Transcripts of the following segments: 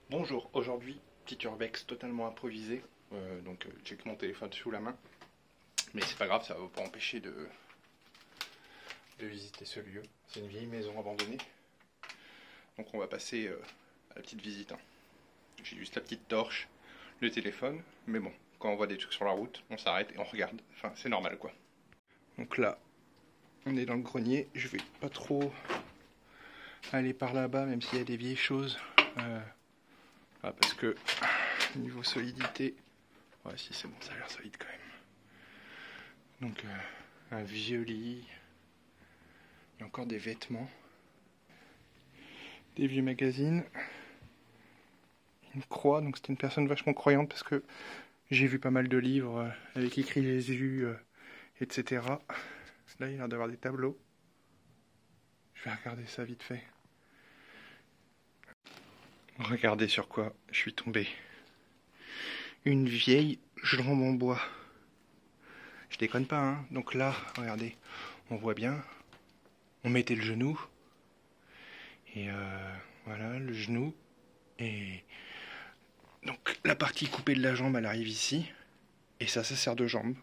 Bonjour, aujourd'hui, petit urbex totalement improvisé. J'ai que mon téléphone sous la main. Mais c'est pas grave, ça va pas empêcher de visiter ce lieu. C'est une vieille maison abandonnée. Donc on va passer à la petite visite, hein. J'ai juste la petite torche, le téléphone. Mais bon, quand on voit des trucs sur la route, on s'arrête et on regarde. Enfin, c'est normal quoi. Donc là, on est dans le grenier. Je vais pas trop aller par là-bas, même s'il y a des vieilles choses. Parce que niveau solidité, ouais si c'est bon, ça a l'air solide quand même. Donc un vieux lit, il y a encore des vêtements, des vieux magazines, une croix, donc c'était une personne vachement croyante parce que j'ai vu pas mal de livres avec écrit Jésus, etc. Là il y a l'air d'avoir des tableaux. Je vais regarder ça vite fait. Regardez sur quoi je suis tombé. Une vieille jambe en bois. Je déconne pas, hein. Donc là, regardez, on voit bien. On mettait le genou. Et voilà, le genou. Et donc la partie coupée de la jambe, elle arrive ici. Et ça sert de jambe.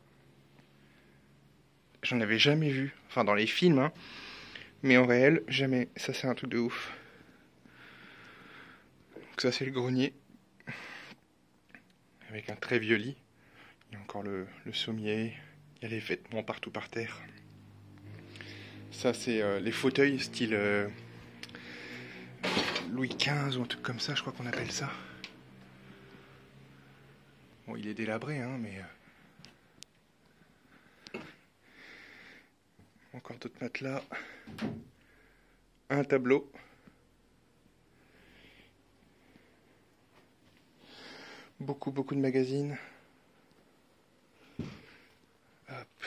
J'en avais jamais vu. Enfin, dans les films, hein. Mais en réel, jamais. Ça, c'est un truc de ouf. Donc ça, c'est le grenier. Avec un très vieux lit. Il y a encore le sommier. Il y a les vêtements partout par terre. Ça, c'est les fauteuils style Louis XV ou un truc comme ça, je crois qu'on appelle ça. Bon, il est délabré, hein, mais... Encore d'autres matelas. Un tableau. Beaucoup de magazines. Hop.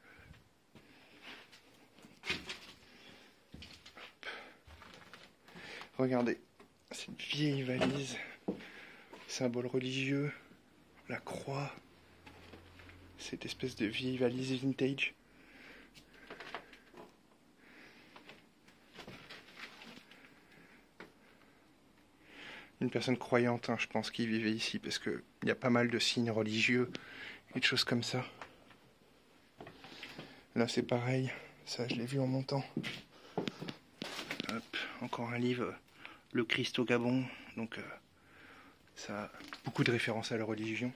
Regardez, cette vieille valise, symbole religieux, la croix, cette espèce de vieille valise vintage. Une personne croyante, hein, je pense, qui vivait ici, parce qu'il y a pas mal de signes religieux et de choses comme ça. Là c'est pareil, ça je l'ai vu en montant. Hop, encore un livre, Le Christ au Gabon, donc ça a beaucoup de références à la religion.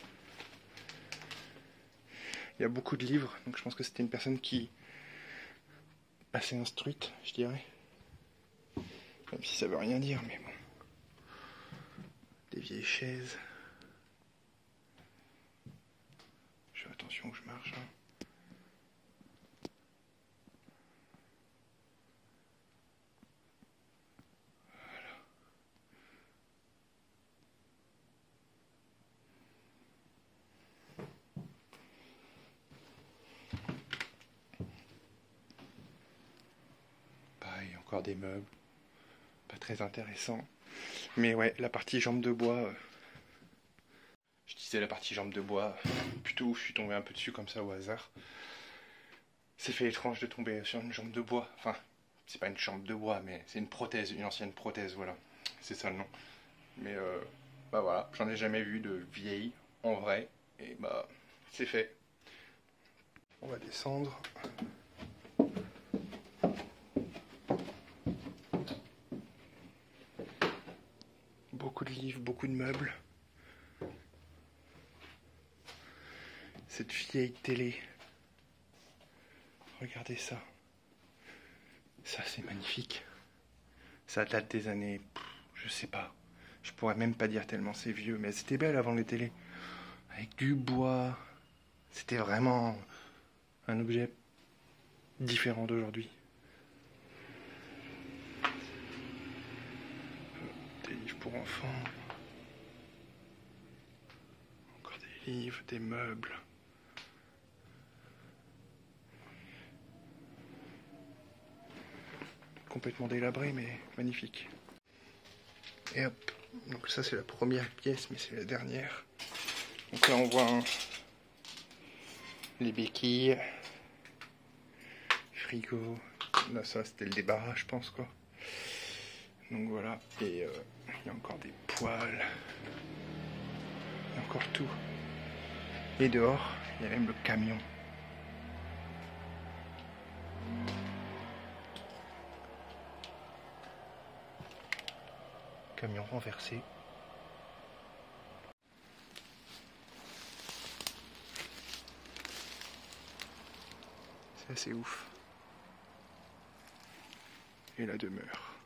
Il y a beaucoup de livres, donc je pense que c'était une personne qui assez instruite, je dirais. Même si ça veut rien dire, mais bon. Des vieilles chaises. Je fais attention où je marche, hein. Pareil, encore des meubles. Pas très intéressant. Mais ouais, la partie jambe de bois. Je disais la partie jambe de bois. Plutôt, je suis tombé un peu dessus comme ça au hasard. C'est fait étrange de tomber sur une jambe de bois. Enfin, c'est pas une jambe de bois, mais c'est une prothèse, une ancienne prothèse, voilà. C'est ça le nom. Mais bah voilà, j'en ai jamais vu de vieille en vrai. Et bah, c'est fait. On va descendre. Beaucoup de livres, beaucoup de meubles. Cette vieille télé. Regardez ça. Ça c'est magnifique. Ça date des années... je sais pas. Je pourrais même pas dire tellement c'est vieux. Mais c'était belle avant les télés. Avec du bois. C'était vraiment un objet différent d'aujourd'hui. Des livres pour enfants. Encore des livres, des meubles. Complètement délabré, mais magnifique. Et hop, donc ça c'est la première pièce, mais c'est la dernière. Donc là on voit les béquilles, frigo. Là ça c'était le débarras, je pense quoi. Donc voilà, et il y a encore des poêle. Il y a encore tout. Et dehors, il y a même le camion. Camion renversé. C'est assez ouf. Et la demeure.